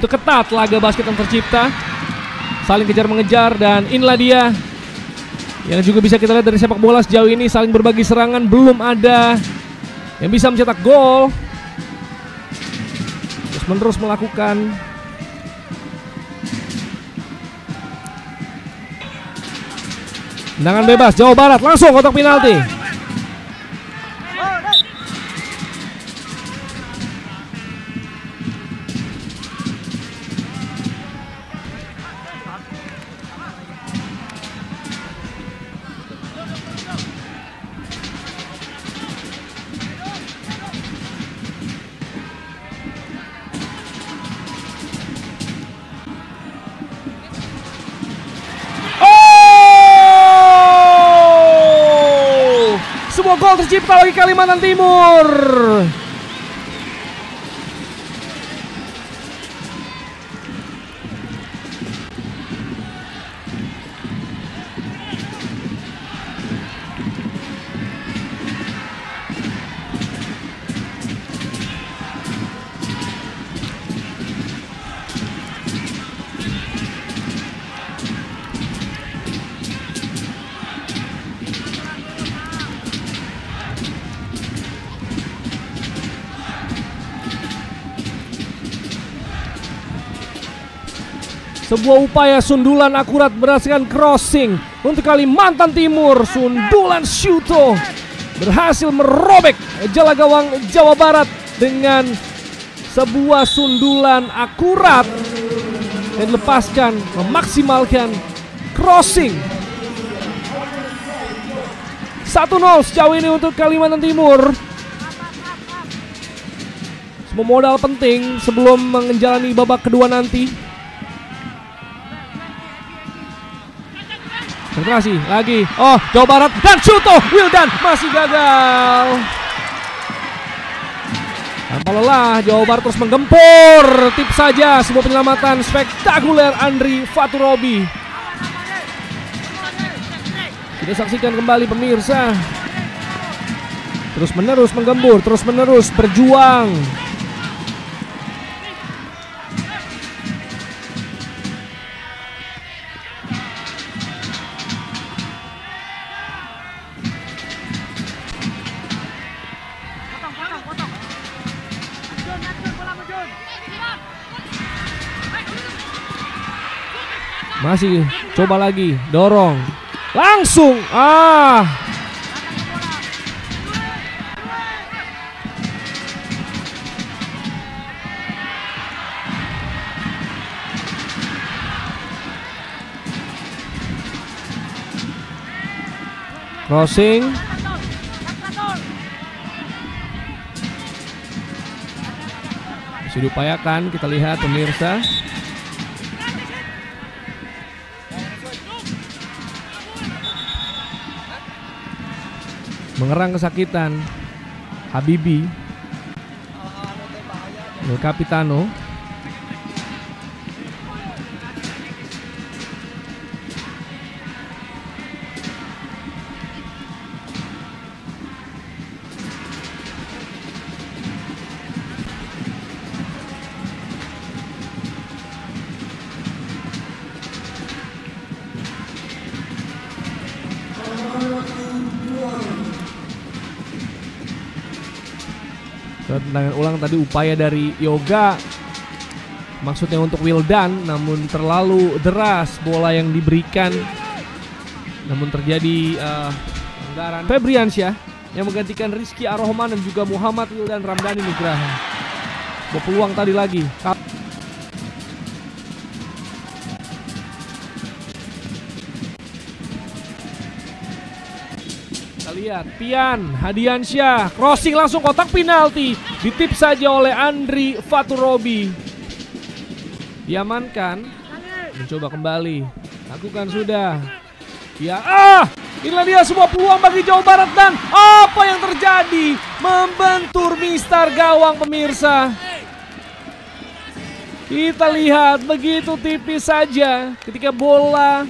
Begitu ketat laga basket yang tercipta, saling kejar-mengejar, dan inilah dia yang juga bisa kita lihat dari sepak bola sejauh ini. Saling berbagi serangan, belum ada yang bisa mencetak gol. Terus menerus melakukan tendangan bebas. Jawa Barat langsung kotak penalti. Sebuah gol tercipta bagi Kalimantan Timur. Sebuah upaya sundulan akurat berdasarkan crossing untuk Kalimantan Timur. Sundulan Syuto berhasil merobek jala gawang Jawa Barat dengan sebuah sundulan akurat dan dilepaskan, memaksimalkan crossing. 1-0 sejauh ini untuk Kalimantan Timur. Semua modal penting sebelum menjalani babak kedua nanti. Konsentrasi lagi. Oh, Jawa Barat dan Syuto. Wildan masih gagal. Tanpa lelah, Jawa Barat terus menggempur. Tip saja sebuah penyelamatan spektakuler Andri Faturobi. Kita saksikan kembali pemirsa. Terus menerus menggembur, terus menerus berjuang. Masih coba lagi, dorong. Langsung. Crossing. Masih diupayakan, kita lihat pemirsa. Mengerang kesakitan Habibi El Capitano. Tendangan ulang tadi upaya dari Yoga, maksudnya untuk Wildan, namun terlalu deras bola yang diberikan, namun terjadi pelanggaran. Febriansyah yang menggantikan Rizky Ar-Rahman dan juga Muhammad Wildan Ramdhani Nugraha. Peluang tadi lagi. Lihat Pian Hadiansyah, crossing langsung kotak penalti, ditip saja oleh Andri Faturobi. Diamankan, mencoba kembali, lakukan sudah. Ya, inilah dia semua peluang bagi Jawa Barat, dan apa yang terjadi? Membentur mistar gawang pemirsa. Kita lihat begitu tipis saja ketika bola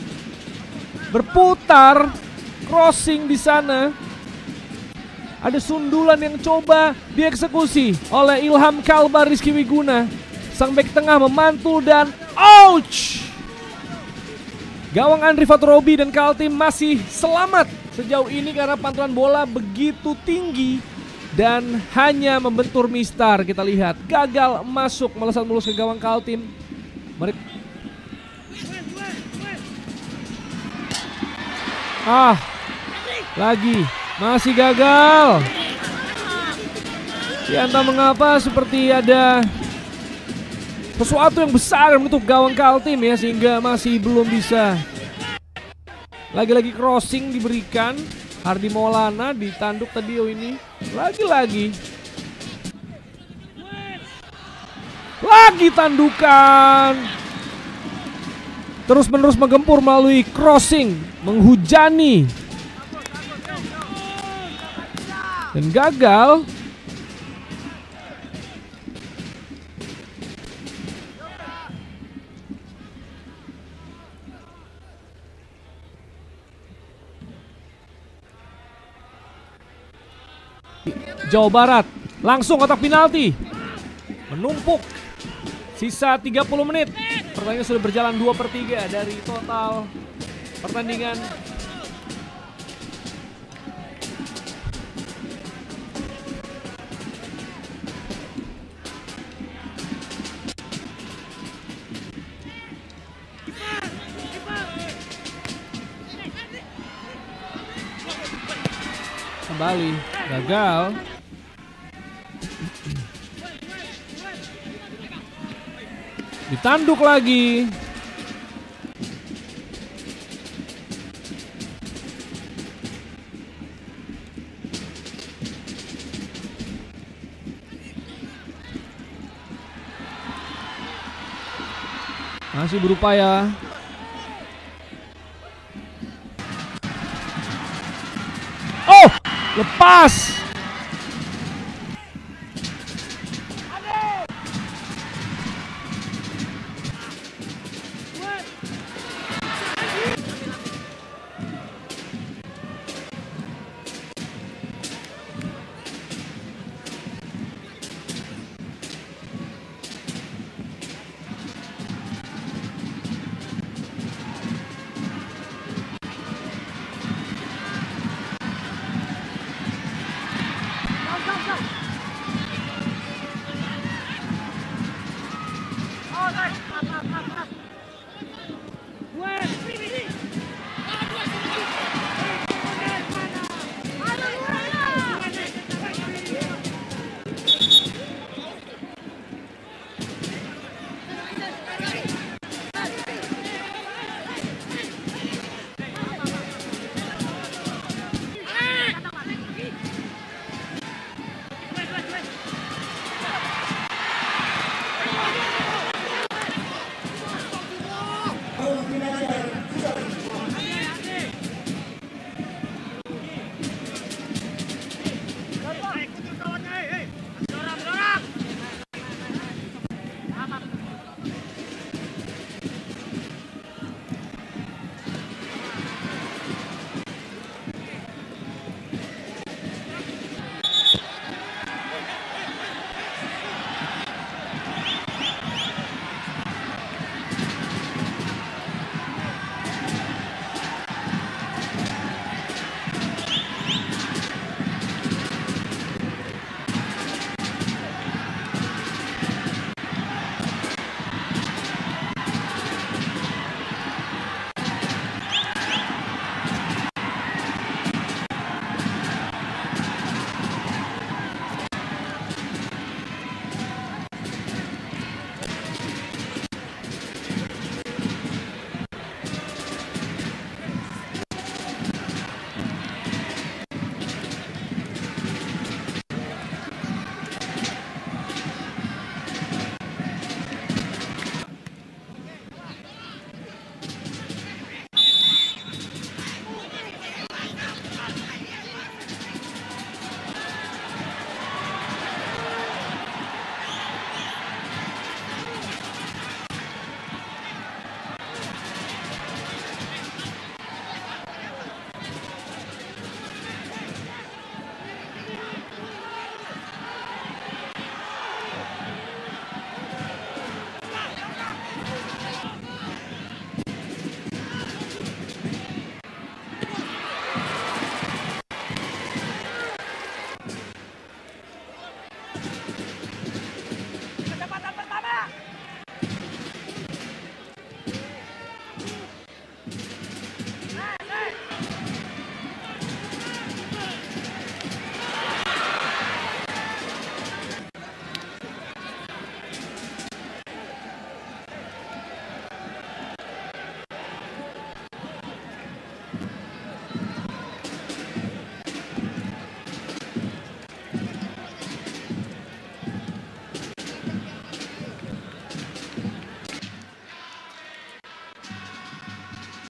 berputar. Crossing di sana, ada sundulan yang coba dieksekusi oleh Ilham Kalbar Rizky Wiguna. Sang bek tengah memantul dan ouch! Gawang Andri Fatorobi dan Kaltim masih selamat sejauh ini karena pantulan bola begitu tinggi dan hanya membentur mistar. Kita lihat gagal masuk, melesat mulus ke gawang Kaltim. Lagi masih gagal. Ya entah mengapa seperti ada sesuatu yang besar untuk gawang Kaltim ya, sehingga masih belum bisa. Lagi-lagi crossing diberikan. Hardi Maulana ditanduk tadi ini. Lagi-lagi tandukan. Terus-menerus menggempur melalui crossing, menghujani. Dan gagal. Jawa Barat langsung kotak penalti. Menumpuk. Sisa 30 menit. Pertandingan sudah berjalan 2/3 dari total pertandingan. Kembali gagal. Ditanduk lagi. Masih berupaya. Oh, lepas.